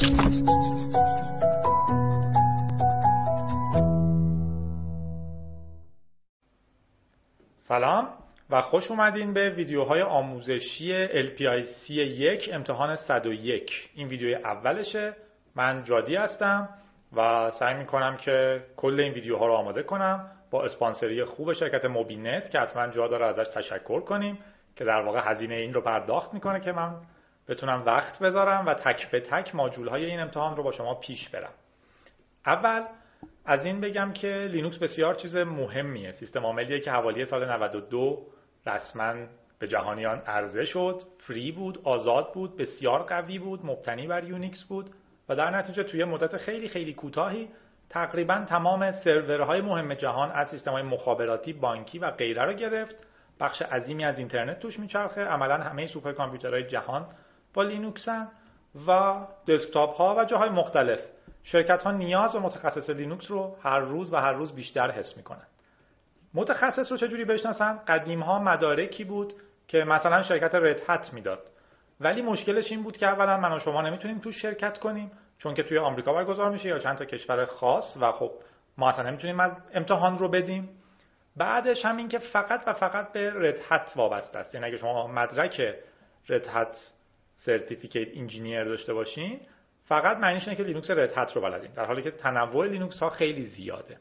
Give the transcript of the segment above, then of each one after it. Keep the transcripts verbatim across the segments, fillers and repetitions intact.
سلام و خوش اومدین به ویدیوهای آموزشی ال پی آی سی یک امتحان صد و یک. این ویدیوی اولشه. من جادی هستم و سعی میکنم که کل این ویدیوها رو آماده کنم با اسپانسری خوب شرکت موبینت که حتما جا داره ازش تشکر کنیم که در واقع هزینه این رو پرداخت میکنه که من بتونم وقت بذارم و تک به تک ماژول‌های این امتحان رو با شما پیش برم. اول از این بگم که لینوکس بسیار چیز مهمیه. سیستم عاملیه که حوالی سال نود و دو رسما به جهانیان عرضه شد، فری بود، آزاد بود، بسیار قوی بود، مبتنی بر یونیکس بود و در نتیجه توی مدت خیلی خیلی کوتاهی تقریبا تمام سرورهای مهم جهان از سیستم‌های مخابراتی، بانکی و غیره رو گرفت. بخش عظیمی از اینترنت توش میچرخه. عملاً همه سوپر کامپیوترهای جهان با لینوکسن و دسکتاپ ها و جاهای مختلف. شرکت ها نیاز به متخصص لینوکس رو هر روز و هر روز بیشتر حس میکنن. متخصص رو چجوری بشناسن؟ قدیم ها مدارکی بود که مثلا شرکت رد هت میداد، ولی مشکلش این بود که اولا من و شما نمیتونیم توش شرکت کنیم چون که توی آمریکا برگزار میشه یا چند تا کشور خاص و خب ما اصلا نمیتونیم امتحان رو بدیم. بعدش همین که فقط و فقط به رد هت وابسته است. یعنی اگه شما مدرک رد هت سرتیفیکیت انجینیر داشته باشین فقط معنیش اینه که لینوکس رد هت رو بلدین، در حالی که تنوع لینوکس ها خیلی زیاده.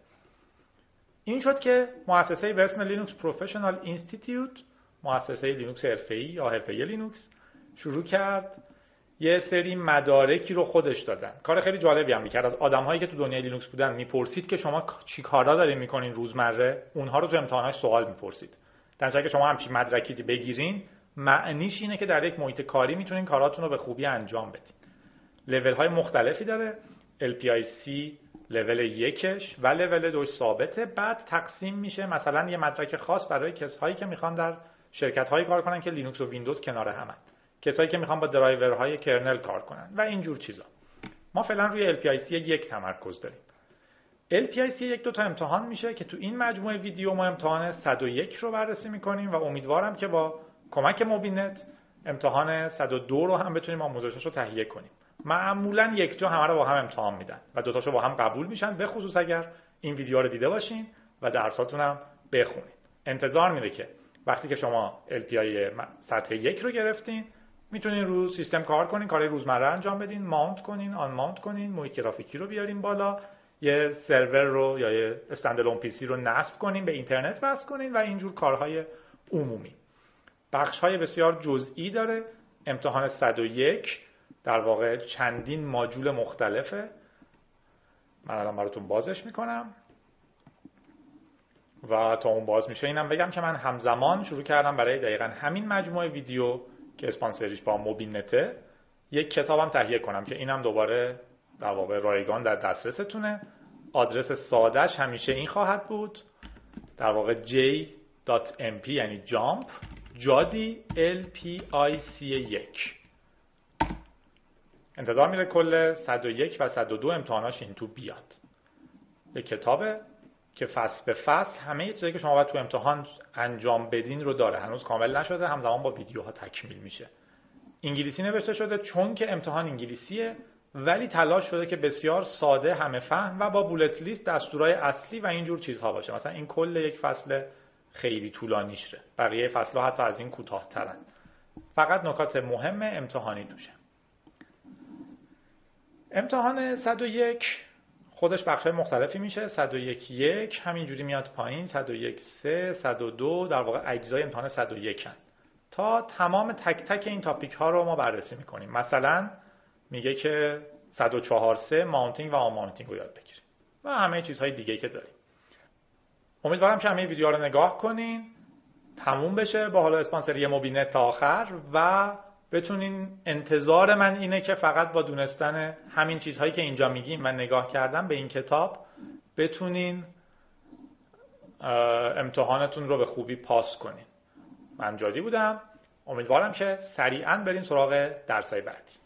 این شد که مؤسسه به اسم لینوکس پروفشنال اینستیتیوت، مؤسسه لینوکس حرفه‌ای یا حرفه‌ای لینوکس، شروع کرد یه سری مدارکی رو خودش دادن. کار خیلی جالبی هم می‌کرد. از آدم‌هایی که تو دنیای لینوکس بودن میپرسید که شما چی کارا دارین می‌کنین روزمره، اونها رو تو امتحانات سوال میپرسید. در نتیجه که شما همچین مدرکی بگیرین معنیش اینه که در یک محیط کاری میتونین کاراتون رو به خوبی انجام بدین. لول های مختلفی داره. ال پی آی سی لول یکش و لول دوش ثابته. بعد تقسیم میشه مثلا یه مدرک خاص برای کسایی که میخوان در شرکت هایی کار کنن که لینوکس و ویندوز کنار همن، کسایی که میخوان با درایورهای کرنل کار کنن و اینجور چیزا. ما فعلا روی ال پی آی سی یک تمرکز داریم. ال پی آی سی یک دو تا امتحان میشه که تو این مجموعه ویدیو ما امتحان صد و یک رو بررسی میکنیم و امیدوارم که با کمک موبینت امتحان صد و دو رو هم بتونیم آموزشش رو تهیه کنیم. معمولا یک جا همه رو با هم امتحان میدن و دوتاشو با هم قبول میشن، به خصوص اگر این ویدیو رو دیده باشین و درساتون هم بخونین. انتظار میره که وقتی که شما ال پی آی سطح یک رو گرفتین میتونین رو سیستم کار کنین، کارهای روزمره انجام بدین، ماونت کنین، آن ماونت کنین، محیط گرافیکی رو بیارین بالا، یه سرور رو یا یه استندالون پی سی رو نصب کنین، به اینترنت وصل کنین و اینجور کارهای عمومی. بخش‌های بسیار جزئی داره. امتحان صد و یک در واقع چندین ماژول مختلفه. من الان براتون بازش میکنم و تا اون باز میشه اینم بگم که من همزمان شروع کردم برای دقیقاً همین مجموعه ویدیو که اسپانسریش با موبینته یک کتابم تهیه کنم که اینم دوباره در واقع رایگان در دسترستونه. آدرس سادهش همیشه این خواهد بود، در واقع جی دات ام پی یعنی جامپ جادی ال پی آی سی یک. انتظار میره کل صد و یک و صد و دو امتحاناش این تو بیاد. یک کتابه که فصل به فصل همه چیزایی که شما باید تو امتحان انجام بدین رو داره. هنوز کامل نشده، همزمان با ویدیوها تکمیل میشه. انگلیسی نوشته شده چون که امتحان انگلیسیه، ولی تلاش شده که بسیار ساده، همه فهم و با بولت لیست دستورای اصلی و اینجور چیزها باشه. مثلا این کل یک فصل خیلی طولانی شه، بقیه فصل‌ها حتی از این کوتاه‌ترن. فقط نکات مهم امتحانی توشه. امتحان صد و یک خودش بخش‌های مختلفی میشه. صد و یک یک همینجوری میاد پایین، صد و یک سه، صد و دو در واقع اجزای امتحان صد و یک هن. تا تمام تک تک این تاپیک ها رو ما بررسی میکنیم. مثلا میگه که صد و چهار سه ماونتینگ و آن ماونتینگ رو یاد بگیریم و همه چیزهای دیگه که داریم. امیدوارم که همه ویدیوها رو نگاه کنین، تموم بشه با حالا اسپانسری موبینت تا آخر و بتونین. انتظار من اینه که فقط با دونستن همین چیزهایی که اینجا میگیم و نگاه کردن به این کتاب بتونین امتحانتون رو به خوبی پاس کنین. من جادی بودم. امیدوارم که سریعا بریم سراغ درسای بعدی.